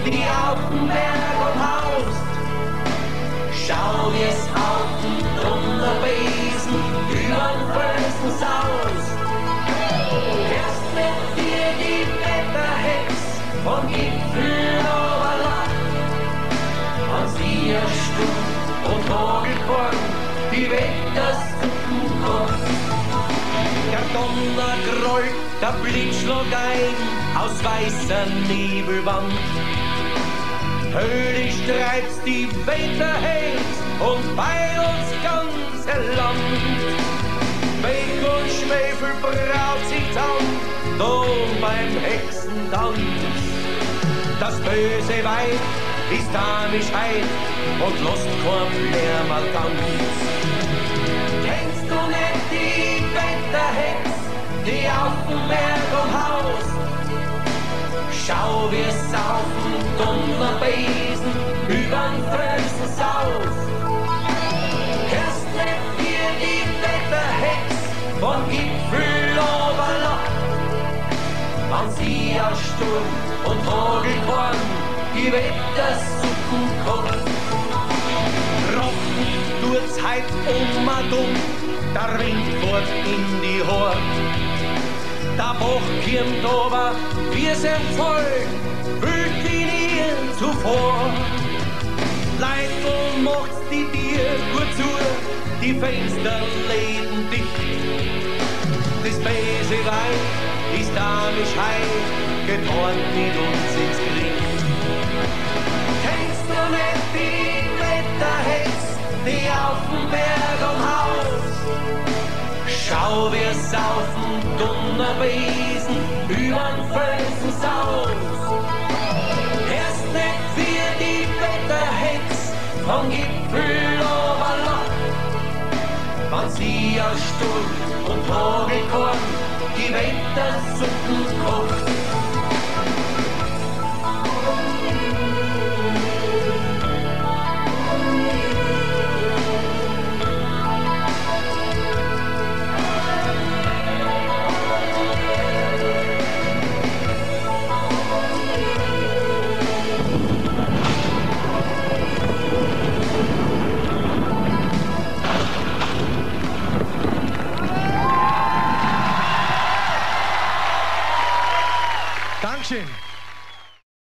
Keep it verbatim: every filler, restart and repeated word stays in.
die auf dem Berg umhaust. Schau, wie's auf dem Donnerbesen übern Felsen saust. Erst mit dir die Wetterhex vom Gipfel oberlacht. Und sie erstummt und Hagelkorn, die Wettersuppen kocht. Der Donner grollt, der Blitz schlug ein aus weißer Nebelwand. Höllisch treibt's die Wetterhex und bei uns ganze Land. Weg und Schwefel braut sich dann, da beim Hexentanz. Das böse Weib ist damisch heit und lost kein Lärmal ganz. Kennst du nicht die Wetterhex, die auf dem Berg umhaust? Schau, wie's auf dem Donnerbesen übern Felsen saust. Hörst nicht dir die Wetterhex vom Gipfel oberlacht? Wann sie aus Sturm und Hagelkorn die Wettersuppen kocht. Trocken tut's heut um und um, der Wind fährt in die Hort. Der Bach kirmt aber, wie's ihm voll, füllt ihn ihr zuvor. Leitl macht's die Tür gut zu, die Fensterläden dicht. Das böse Weib ist damisch heut, getarnt mit uns ins Gericht. Kennst du nicht die Wetterhex, die auf dem Berg umhaust? Schau, wie's auf dem Donnerbesen übern Felsen saust. Hörst nicht, wie die Wetterhex vom Gipfel oberlacht? Wann sie aus Sturm und Hagelkorn die Wettersuppen kocht. Dankeschön.